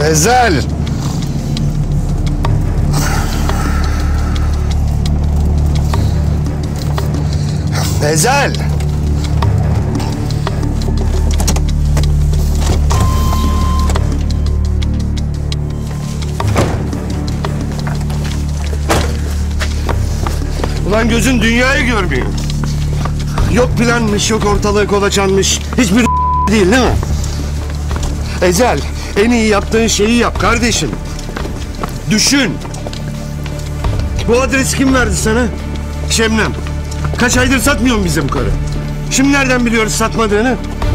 Ezel! Ezel! Ulan gözün dünyayı görmüyor. Yok planmış, yok ortalığı kolaçanmış. Hiçbir değil mi? Ezel, en iyi yaptığın şeyi yap kardeşim. Düşün. Bu adresi kim verdi sana? Şebnem. Kaç aydır satmıyorsun bizim karı. Şimdi nereden biliyoruz satmadığını?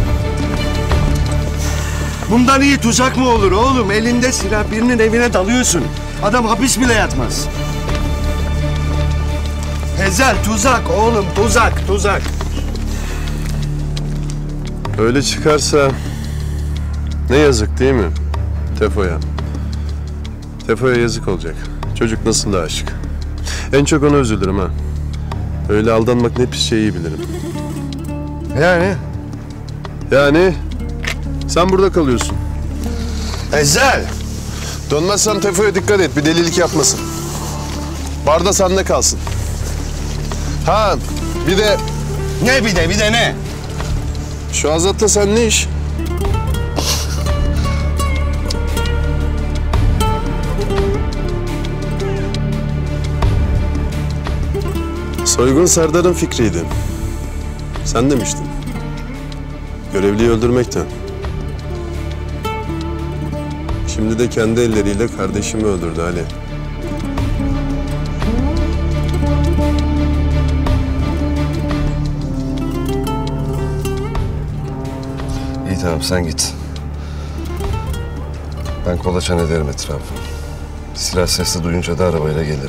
Bundan iyi tuzak mı olur oğlum? Elinde silah, birinin evine dalıyorsun. Adam hapis bile yatmaz. Ezel, tuzak oğlum, tuzak, tuzak. Öyle çıkarsa ne yazık değil mi Tefo'ya? Tefo'ya yazık olacak. Çocuk nasıl da aşık. En çok ona üzülürüm ha. Öyle aldanmak ne pis şey iyi bilirim. Yani sen burada kalıyorsun. Ezel! Dönmezsem Tefo'ya dikkat et, bir delilik yapmasın. Barda sende kalsın. Ha, bir de... Bir de ne? Şu Azat'la sen ne iş? Soygun Serdar'ın fikriydi. Sen demiştin. Görevliyi öldürmekten. Şimdi de kendi elleriyle kardeşimi öldürdü Ali. İyi tamam sen git. Ben kolaçan ederim etrafı. Silah sesi duyunca da arabayla gelirim.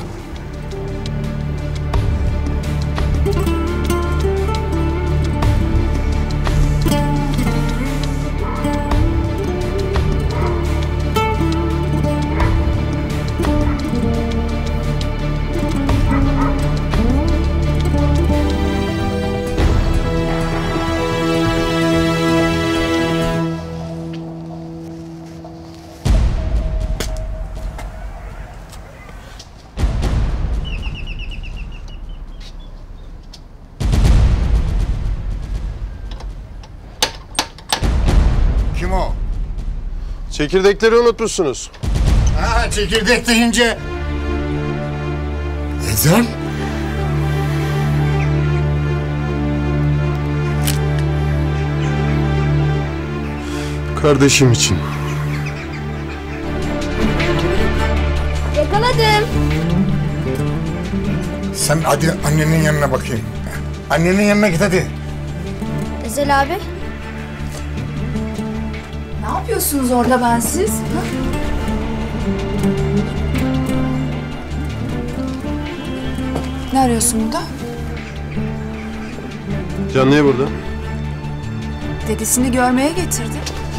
Kim o? Çekirdekleri unutmuşsunuz. Ha, çekirdek deyince... Ezel? Kardeşim için. Yakaladım. Sen hadi annenin yanına bakayım. Annenin yanına git hadi. Ezel abi. Ne yapıyorsunuz orada bensiz? Ha? Ne arıyorsun burada? Can niye burada? Dedesini görmeye getirdi.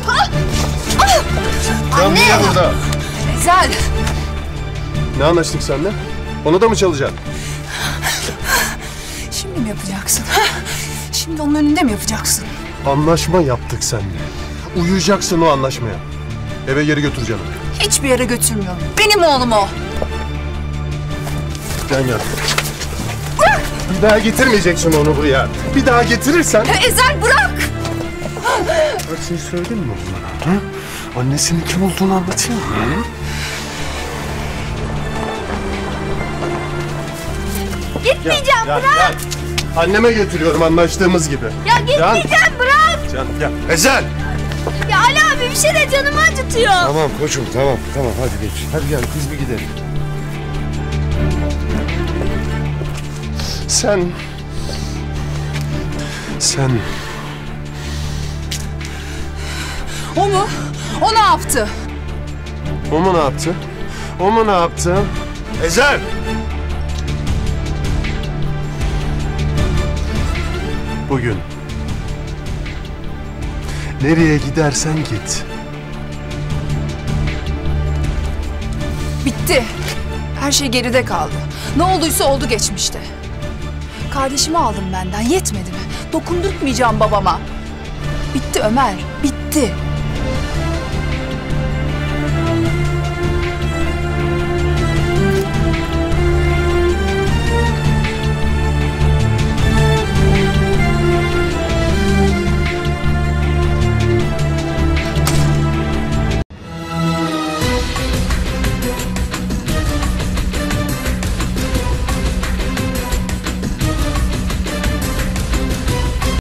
Can niye burada? Ezel! Ne anlaştık seninle? Onu da mı çalacaksın? Şimdi mi yapacaksın? Ha? Şimdi onun önünde mi yapacaksın? Anlaşma yaptık seninle. Uyacaksın o anlaşmaya. Eve geri götüreceğim. Hiçbir yere götürmüyorum. Benim oğlum o. Can gel. Bir daha getirmeyeceksin onu buraya. Bir daha getirirsen... Ezel bırak! Bak şey söyledin mi onlara? Ha? Annesinin kim olduğunu anlatayım mı? Gitmeyeceğim, bırak. Gel. Anneme götürüyorum anlaştığımız gibi. Ya gitmeyeceğim, bırak. Can gel. Ezel! Ya Ali abi bir şey de canımı acıtıyor. Tamam koçum tamam hadi geç. Hadi gel biz bir gidelim. Sen... O mu? O ne yaptı? O mu ne yaptı? O mu ne yaptı? Ezel! Bugün. Nereye gidersen git. Bitti. Her şey geride kaldı. Ne olduysa oldu geçmişte. Kardeşimi aldın benden, yetmedi mi? Dokundurtmayacağım babama. Bitti Ömer, bitti.